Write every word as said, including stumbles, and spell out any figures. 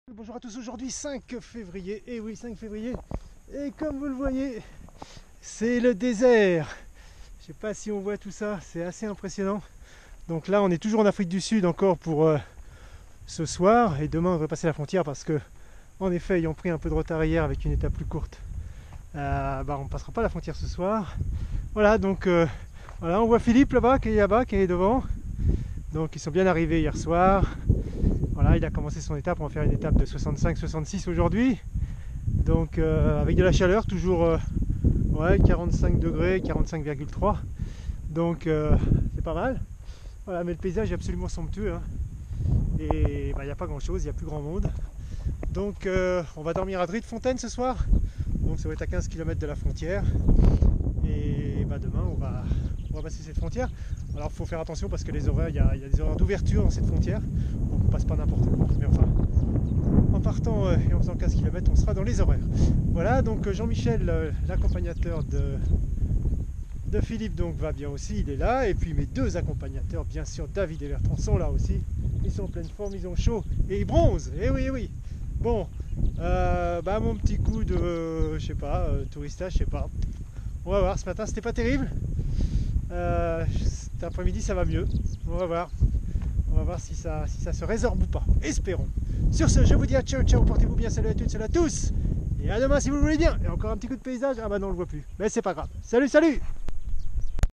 Bonjour à tous, aujourd'hui cinq février, et oui cinq février, et comme vous le voyez, c'est le désert. Je sais pas si on voit tout ça, c'est assez impressionnant. Donc là on est toujours en Afrique du Sud encore pour euh, ce soir, et demain on va passer la frontière parce que, en effet, ayant pris un peu de retard hier avec une étape plus courte, euh, bah, on ne passera pas la frontière ce soir. Voilà, donc euh, voilà, on voit Philippe là-bas, qui est là-bas, qui est devant. Donc ils sont bien arrivés hier soir. Voilà, il a commencé son étape, on va faire une étape de soixante-cinq soixante-six aujourd'hui. Donc euh, avec de la chaleur, toujours euh, ouais, quarante-cinq degrés, quarante-cinq virgule trois. Donc euh, c'est pas mal. Voilà, mais le paysage est absolument somptueux. Hein. Et bah, il n'y a pas grand chose, il n'y a plus grand monde. Donc euh, on va dormir à Driefontein ce soir. Donc ça va être à quinze kilomètres de la frontière. Et bah, demain on va, on va passer cette frontière. Alors il faut faire attention parce que les horaires, il y a, il y a des horaires d'ouverture dans cette frontière. Donc on passe pas n'importe quoi. Mais enfin, en partant euh, et en faisant quinze kilomètres, on sera dans les horaires. Voilà, donc Jean-Michel, euh, l'accompagnateur de, de Philippe, donc va bien aussi, il est là. Et puis mes deux accompagnateurs, bien sûr, David et Bertrand sont là aussi. Ils sont en pleine forme, ils ont chaud et ils bronzent. Et oui, oui. Bon, euh, bah mon petit coup de, euh, je sais pas, euh, tourista, je sais pas. On va voir, ce matin c'était pas terrible. Euh, cet après-midi ça va mieux. On va voir. On va voir si ça, si ça se résorbe ou pas. Espérons. Sur ce, je vous dis à ciao, ciao, portez-vous bien, salut à toutes, salut à tous. Et à demain si vous le voulez bien. Et encore un petit coup de paysage. Ah bah non, on le voit plus. Mais c'est pas grave. Salut, salut!